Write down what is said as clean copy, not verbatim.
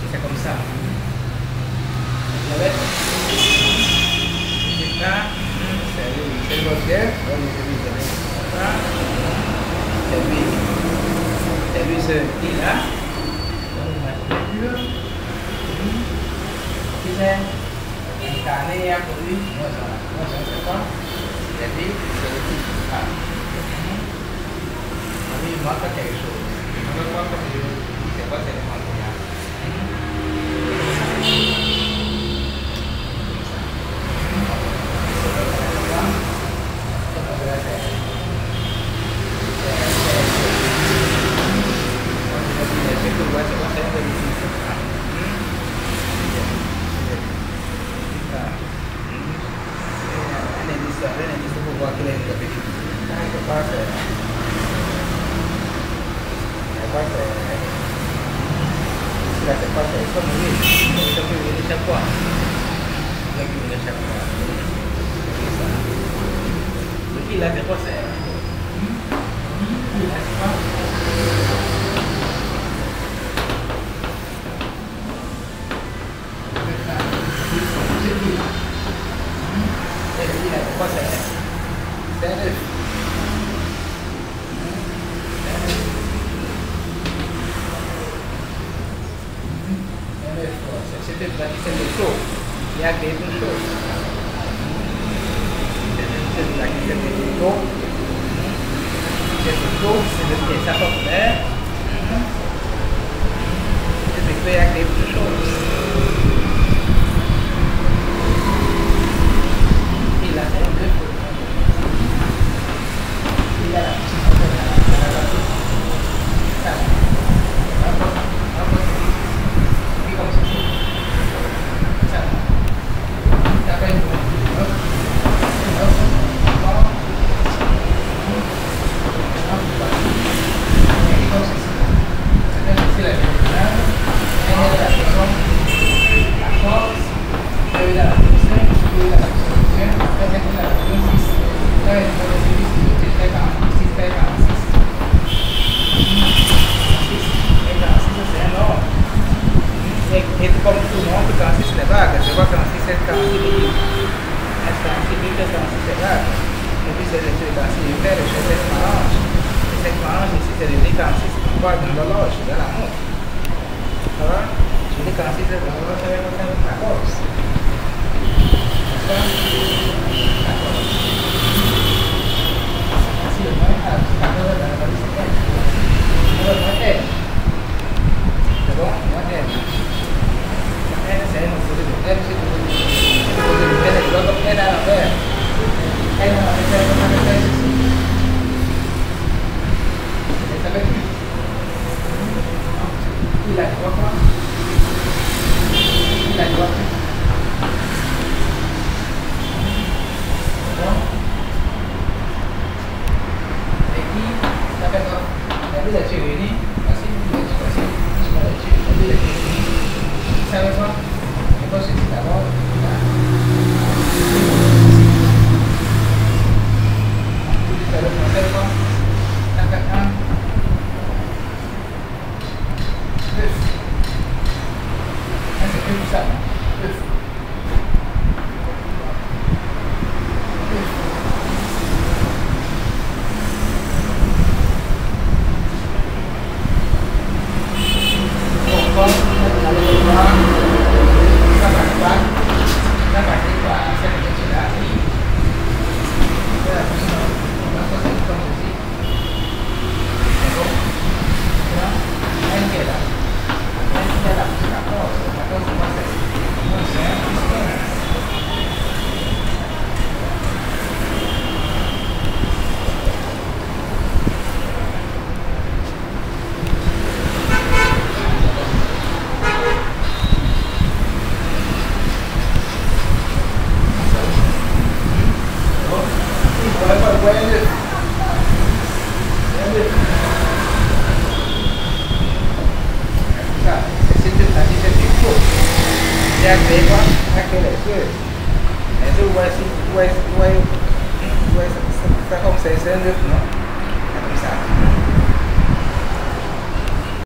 c'est comme ça. Vous avez là, c'est votre guerre, c'est lui ce qui là. Qui c'est incarné pour lui, moi c'est quoi? Jadi c'est le petit A. Lui il manque quelque chose. Il manque quelque chose. C'est quoi c'est le manque? Il a fait quoi c'est? Il a fait quoi? C'est un œuf. C'est le chaud. Il y a quelque chose. C'est le chaud. C'est le pied, ça porte l'air. C'est le pied à quelque chose. Il a fait un œuf. Il a ça comme c'est un œuf, non?